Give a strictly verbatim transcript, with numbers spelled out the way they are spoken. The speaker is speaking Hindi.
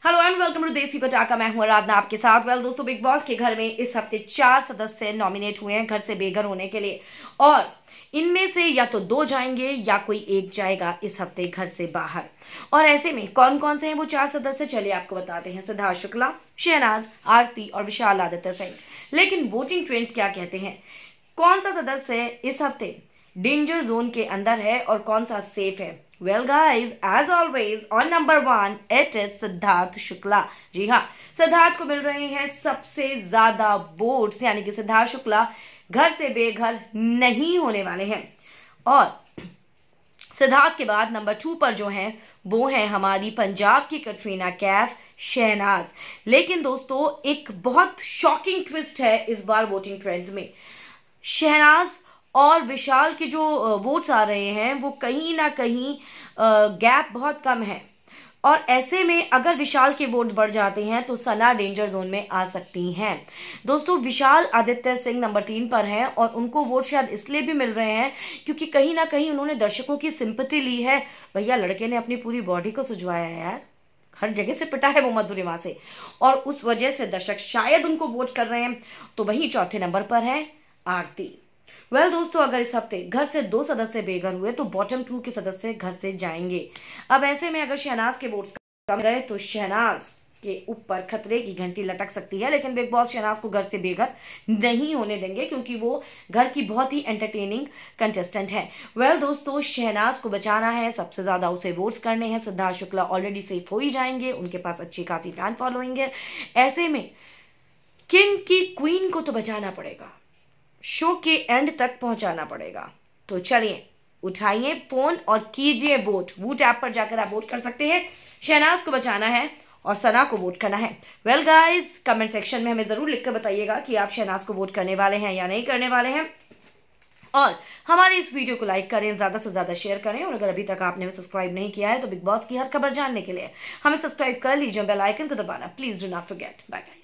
हेलो एंड वेलकम टू देसी पटाखा। मैं हूं आराधना आपके साथ। वेल दोस्तों, बिग बॉस के घर में इस हफ्ते चार सदस्य नॉमिनेट हुए हैं घर से बेघर होने के लिए, और इनमें से या तो दो जाएंगे या कोई एक जाएगा इस हफ्ते घर से बाहर। और ऐसे में कौन कौन से हैं वो चार सदस्य, चलिए आपको बताते हैं। सिद्धार्थ शुक्ला, शहनाज, आरती और विशाल आदित्य सिंह। लेकिन वोटिंग ट्रेंड्स क्या कहते हैं, कौन सा सदस्य इस हफ्ते डेंजर जोन के अंदर है और कौन सा सेफ है? Well guys, as always on number one it is Siddharth Shukla. जी हाँ, सिद्धार्थ को मिल रहे हैं सबसे ज्यादा वोट्स, यानी कि सिद्धार्थ शुक्ला घर से बेघर नहीं होने वाले हैं। और सिद्धार्थ के बाद नंबर टू पर जो है वो है हमारी पंजाब की कटरीना कैफ, शहनाज। लेकिन दोस्तों, एक बहुत शॉकिंग ट्विस्ट है इस बार वोटिंग ट्रेंड्स में। शहनाज और विशाल के जो वोट्स आ रहे हैं वो कहीं ना कहीं गैप बहुत कम है, और ऐसे में अगर विशाल के वोट बढ़ जाते हैं तो सना डेंजर जोन में आ सकती हैं। दोस्तों, विशाल आदित्य सिंह नंबर तीन पर हैं और उनको वोट शायद इसलिए भी मिल रहे हैं क्योंकि कहीं ना कहीं उन्होंने दर्शकों की सिंपैथी ली है। भैया, लड़के ने अपनी पूरी बॉडी को सुझवाया है यार, हर जगह से पिटा है वो मधुरिमा से, और उस वजह से दर्शक शायद उनको वोट कर रहे हैं। तो वही चौथे नंबर पर है आरती। वेल well, दोस्तों, अगर इस हफ्ते घर से दो सदस्य बेघर हुए तो बॉटम टू के सदस्य घर से जाएंगे। अब ऐसे में अगर शहनाज के वोट्स कम रहे तो शहनाज के ऊपर खतरे की घंटी लटक सकती है। लेकिन बिग बॉस शहनाज को घर से बेघर नहीं होने देंगे क्योंकि वो घर की बहुत ही एंटरटेनिंग कंटेस्टेंट है। वेल well, दोस्तों, शहनाज को बचाना है, सबसे ज्यादा उसे वोट्स करने हैं। सिद्धार्थ शुक्ला ऑलरेडी सेफ हो ही जाएंगे, उनके पास अच्छी खासी फैन फॉलोइंग है। ऐसे में किंग की क्वीन को तो बचाना पड़ेगा, शो के एंड तक पहुंचाना पड़ेगा। तो चलिए, उठाइए फोन और कीजिए वोट। वोट ऐप पर जाकर आप वोट कर सकते हैं। शहनाज को बचाना है और सना को वोट करना है। वेल गाइस, कमेंट सेक्शन में हमें जरूर लिखकर बताइएगा कि आप शहनाज को वोट करने वाले हैं या नहीं करने वाले हैं। और हमारे इस वीडियो को लाइक करें, ज्यादा से ज्यादा शेयर करें, और अगर अभी तक आपने सब्सक्राइब नहीं किया है तो बिग बॉस की हर खबर जानने के लिए हमें सब्सक्राइब कर लीजिए। बेल आइकन को दबाना please do not forget. Bye bye.